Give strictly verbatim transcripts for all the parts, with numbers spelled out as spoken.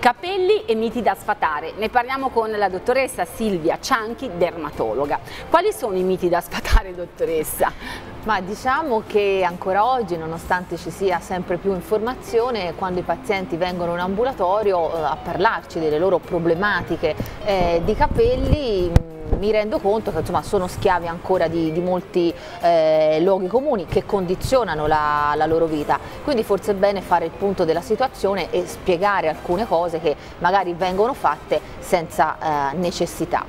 Capelli e miti da sfatare. Ne parliamo con la dottoressa Silvia Cianchi, dermatologa. Quali sono i miti da sfatare, dottoressa? Ma diciamo che ancora oggi, nonostante ci sia sempre più informazione, quando i pazienti vengono in ambulatorio eh, a parlarci delle loro problematiche eh, di capelli, mi rendo conto che insomma, sono schiavi ancora di, di molti eh, luoghi comuni che condizionano la, la loro vita, quindi forse è bene fare il punto della situazione e spiegare alcune cose che magari vengono fatte senza eh, necessità.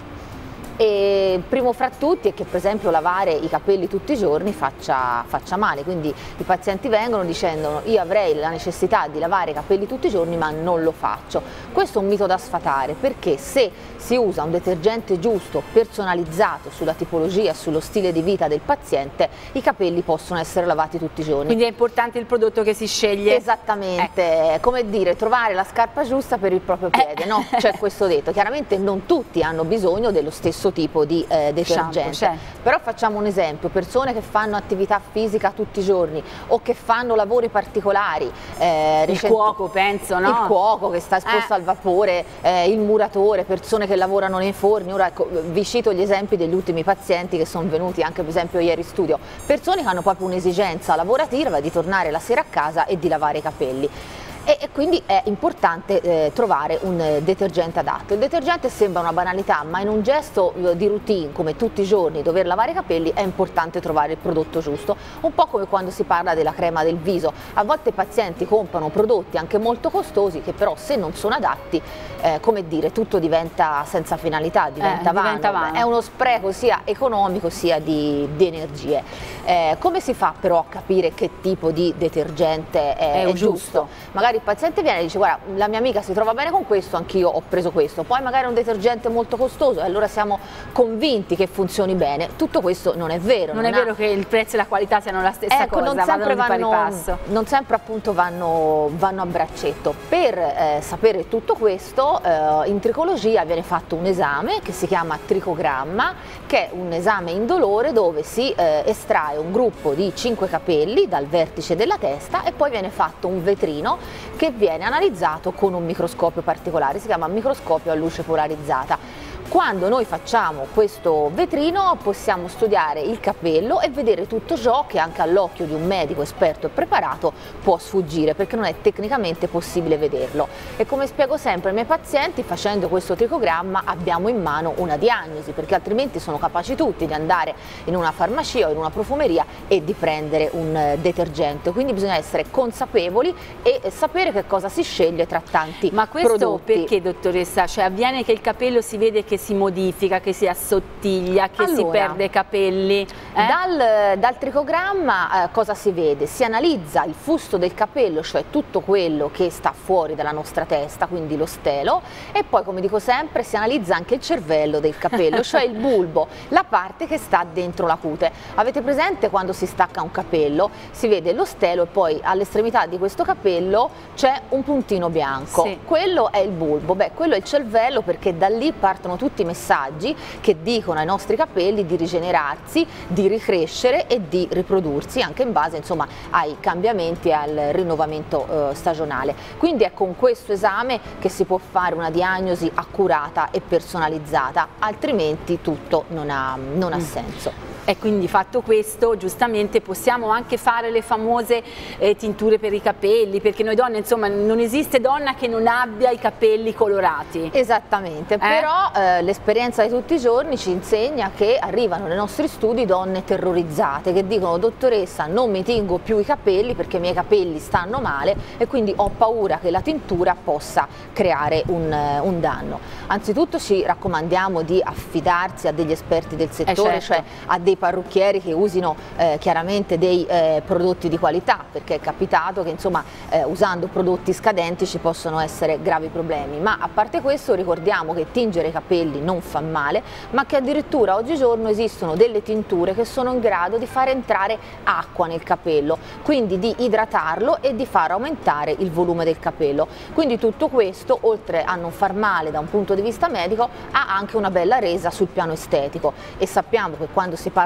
E primo fra tutti è che per esempio lavare i capelli tutti i giorni faccia, faccia male, quindi i pazienti vengono dicendo io avrei la necessità di lavare i capelli tutti i giorni ma non lo faccio. Questo è un mito da sfatare, perché se si usa un detergente giusto, personalizzato sulla tipologia e sullo stile di vita del paziente, i capelli possono essere lavati tutti i giorni. Quindi è importante il prodotto che si sceglie? Esattamente, eh. come dire, trovare la scarpa giusta per il proprio piede, eh. no? C'è questo detto. Chiaramente non tutti hanno bisogno dello stesso tipo di eh, detergente, Shampoo, però facciamo un esempio: persone che fanno attività fisica tutti i giorni o che fanno lavori particolari, eh, il cuoco penso, no? il cuoco che sta esposto eh. al vapore, eh, il muratore, persone che lavorano nei forni. Ora ecco, vi cito gli esempi degli ultimi pazienti che sono venuti anche per esempio ieri in studio, persone che hanno proprio un'esigenza lavorativa di tornare la sera a casa e di lavare i capelli. E quindi è importante eh, trovare un eh, detergente adatto. Il detergente sembra una banalità, ma in un gesto eh, di routine come tutti i giorni dover lavare i capelli è importante trovare il prodotto giusto, un po' come quando si parla della crema del viso. A volte i pazienti comprano prodotti anche molto costosi che però se non sono adatti, eh, come dire, tutto diventa senza finalità, diventa, eh, vano. diventa vano. È uno spreco sia economico sia di, di energie. Eh, come si fa però a capire che tipo di detergente è, è, è giusto? giusto? Magari il paziente viene e dice guarda, la mia amica si trova bene con questo, anch'io ho preso questo, poi magari è un detergente molto costoso e allora siamo convinti che funzioni bene. Tutto questo non è vero. Non, non è ha... vero che il prezzo e la qualità siano la stessa ecco, cosa, non sempre, vanno, vanno, non sempre appunto vanno, vanno a braccetto. Per eh, sapere tutto questo eh, in tricologia viene fatto un esame che si chiama tricogramma, che è un esame indolore dove si eh, estrae un gruppo di cinque capelli dal vertice della testa e poi viene fatto un vetrino che viene analizzato con un microscopio particolare, si chiama microscopio a luce polarizzata. Quando noi facciamo questo vetrino possiamo studiare il capello e vedere tutto ciò che anche all'occhio di un medico esperto e preparato può sfuggire, perché non è tecnicamente possibile vederlo. E come spiego sempre ai miei pazienti, facendo questo tricogramma abbiamo in mano una diagnosi, perché altrimenti sono capaci tutti di andare in una farmacia o in una profumeria e di prendere un detergente. Quindi bisogna essere consapevoli e sapere che cosa si sceglie tra tanti Ma questo prodotti. Perché, dottoressa? Cioè avviene che il capello si vede che si modifica, che si assottiglia, che allora, si perde capelli? Eh? Dal, dal tricogramma eh, cosa si vede? Si analizza il fusto del capello, cioè tutto quello che sta fuori dalla nostra testa, quindi lo stelo, e poi, come dico sempre, si analizza anche il cervello del capello, cioè il bulbo, la parte che sta dentro la cute. Avete presente quando si stacca un capello? Si vede lo stelo e poi all'estremità di questo capello c'è un puntino bianco. Sì. Quello è il bulbo, beh, quello è il cervello, perché da lì partono tutti i messaggi che dicono ai nostri capelli di rigenerarsi, di ricrescere e di riprodursi anche in base insomma ai cambiamenti e al rinnovamento eh, stagionale. Quindi è con questo esame che si può fare una diagnosi accurata e personalizzata, altrimenti tutto non ha, non ha mm. senso. E quindi fatto questo, giustamente possiamo anche fare le famose eh, tinture per i capelli, perché noi donne, insomma, non esiste donna che non abbia i capelli colorati. Esattamente, eh? però eh, l'esperienza di tutti i giorni ci insegna che arrivano nei nostri studi donne terrorizzate che dicono dottoressa non mi tingo più i capelli perché i miei capelli stanno male e quindi ho paura che la tintura possa creare un, un danno. Anzitutto ci raccomandiamo di affidarsi a degli esperti del settore, eh certo. cioè a dei parrucchieri che usino eh, chiaramente dei eh, prodotti di qualità, perché è capitato che insomma eh, usando prodotti scadenti ci possono essere gravi problemi. Ma a parte questo ricordiamo che tingere i capelli non fa male, ma che addirittura oggigiorno esistono delle tinture che sono in grado di far entrare acqua nel capello, quindi di idratarlo e di far aumentare il volume del capello. Quindi tutto questo, oltre a non far male da un punto di vista medico, ha anche una bella resa sul piano estetico, e sappiamo che quando si parla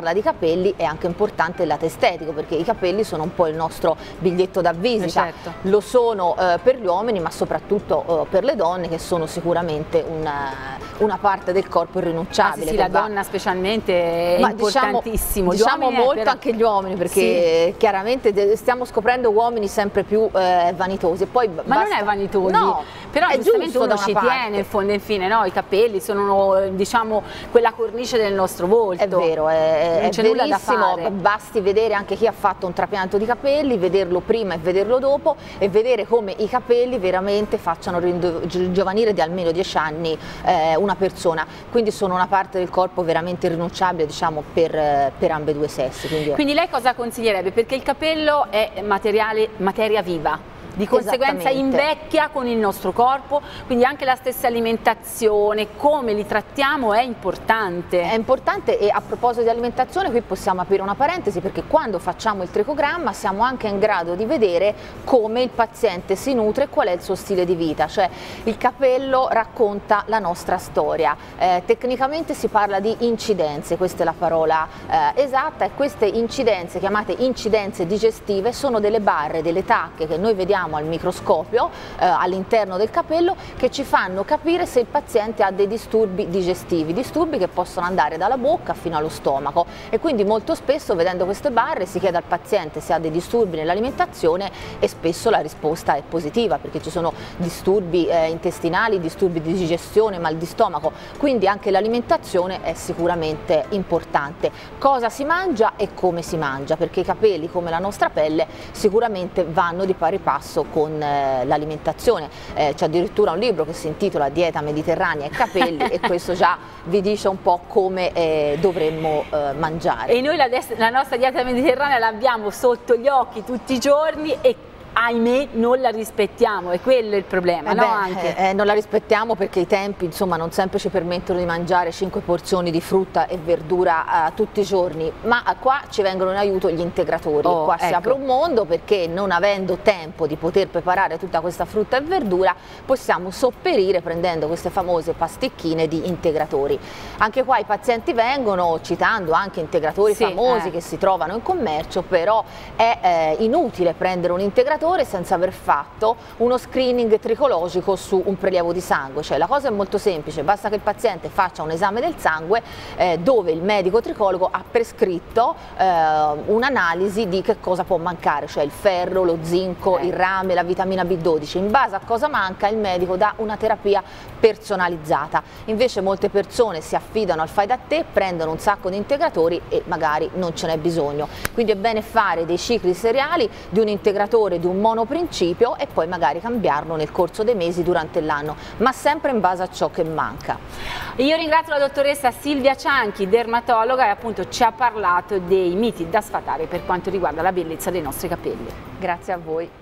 parla di capelli è anche importante il lato estetico, perché i capelli sono un po' il nostro biglietto da visita, certo. lo sono eh, per gli uomini ma soprattutto eh, per le donne, che sono sicuramente una, una parte del corpo irrinunciabile. Ah, sì, sì, la va... donna specialmente è ma importantissimo. Diciamo, diciamo molto però... anche gli uomini, perché sì, chiaramente stiamo scoprendo uomini sempre più eh, vanitosi. Poi ma basta... non è vanitosi, no, però è giustamente uno da ci parte. tiene in fondo, infine, no? I capelli sono, diciamo, quella cornice del nostro volto. È vero, è, non c'è nulla da fare. Basti vedere anche chi ha fatto un trapianto di capelli, vederlo prima e vederlo dopo, e vedere come i capelli veramente facciano ringiovanire di almeno dieci anni eh, una persona, quindi sono una parte del corpo veramente irrinunciabile, diciamo, per, per ambedue sessi. Quindi, quindi lei cosa consiglierebbe? Perché il capello è materiale, materia viva, di conseguenza invecchia con il nostro corpo, quindi anche la stessa alimentazione, come li trattiamo è importante. È importante, e a proposito di alimentazione qui possiamo aprire una parentesi, perché quando facciamo il tricogramma siamo anche in grado di vedere come il paziente si nutre e qual è il suo stile di vita, cioè il capello racconta la nostra storia. Eh, tecnicamente si parla di incidenze, questa è la parola eh, esatta, e queste incidenze, chiamate incidenze digestive, sono delle barre, delle tacche che noi vediamo al microscopio eh, all'interno del capello, che ci fanno capire se il paziente ha dei disturbi digestivi, disturbi che possono andare dalla bocca fino allo stomaco, e quindi molto spesso, vedendo queste barre, si chiede al paziente se ha dei disturbi nell'alimentazione, e spesso la risposta è positiva, perché ci sono disturbi eh, intestinali, disturbi di digestione, mal di stomaco, quindi anche l'alimentazione è sicuramente importante. Cosa si mangia e come si mangia, perché i capelli, come la nostra pelle, sicuramente vanno di pari passo con eh, l'alimentazione. Eh, c'è addirittura un libro che si intitola Dieta mediterranea e capelli e questo già vi dice un po' come eh, dovremmo eh, mangiare. E noi la, la nostra dieta mediterranea l'abbiamo sotto gli occhi tutti i giorni e ahimè non la rispettiamo, e quello è il problema. Eh no? beh, Anche. Eh, non la rispettiamo perché i tempi, insomma, non sempre ci permettono di mangiare cinque porzioni di frutta e verdura eh, tutti i giorni, ma qua ci vengono in aiuto gli integratori. Oh, qua si ecco. apre un mondo, perché non avendo tempo di poter preparare tutta questa frutta e verdura possiamo sopperire prendendo queste famose pasticchine di integratori. Anche qua i pazienti vengono citando anche integratori sì, famosi eh. che si trovano in commercio, però è eh, inutile prendere un integratore senza aver fatto uno screening tricologico su un prelievo di sangue. Cioè la cosa è molto semplice, basta che il paziente faccia un esame del sangue eh, dove il medico tricologo ha prescritto eh, un'analisi di che cosa può mancare, cioè il ferro, lo zinco, eh. il rame, la vitamina B dodici. In base a cosa manca il medico dà una terapia personalizzata. Invece molte persone si affidano al fai da te, prendono un sacco di integratori e magari non ce n'è bisogno. Quindi è bene fare dei cicli seriali di un integratore, di un monoprincipio, e poi magari cambiarlo nel corso dei mesi durante l'anno, ma sempre in base a ciò che manca. Io ringrazio la dottoressa Silvia Cianchi, dermatologa, e appunto ci ha parlato dei miti da sfatare per quanto riguarda la bellezza dei nostri capelli. Grazie a voi.